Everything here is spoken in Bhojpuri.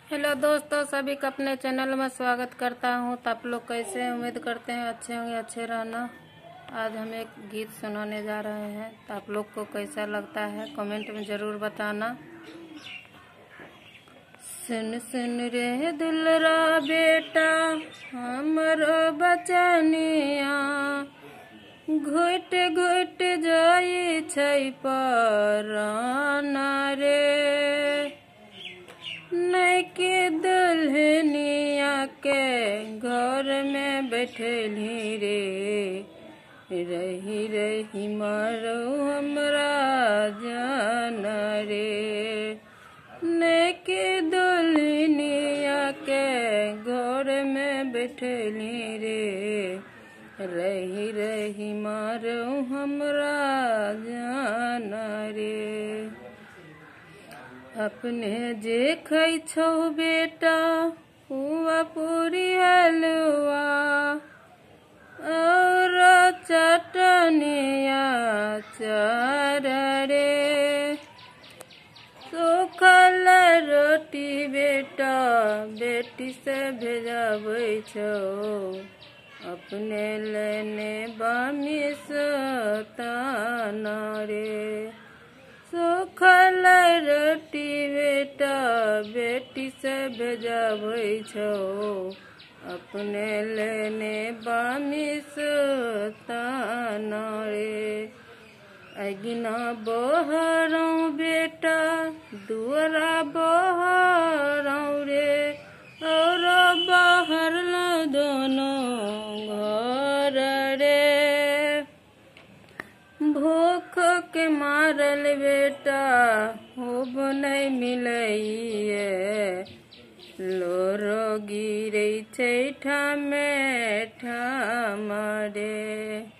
हेलो दोस्तों, सभी का अपने चैनल में स्वागत करता हूं। तो आप लोग कैसे हैं? उम्मीद करते हैं अच्छे होंगे, अच्छे रहना। आज हम एक गीत सुनाने जा रहे हैं, तो आप लोग को कैसा लगता है कमेंट में ज़रूर बताना। सुन सुन रे दुलरा बेटा हमरो बचनिया, घुट घुट जाई छै पराना रे। नैके दुल्हनिया के घर में बैठली रे, रही रही मारो हमरा जान रे। नैके दुल्हनिया के घर में बैठली रे, रही रही मारो हमरा जान रे। अपने जे खै छौ बेटा पुआ पूरी हलवा और चटनिया चार रे। सूखल रोटी बेटा बेटी से भेजाबै छौ, अपने लेने बामी सताना रे। सूखल रोटी बेटा बेटी से भेजाबै छौ, अपने लेने बामी सताना रे। अगिना बहरौ बेटा दुआरा बहरौ रे, और बाहर दोनों घर रे। भूख के मारल बेटा होब नहीं मिलइए, लोरो गिरै छै ठामे ठाम रे।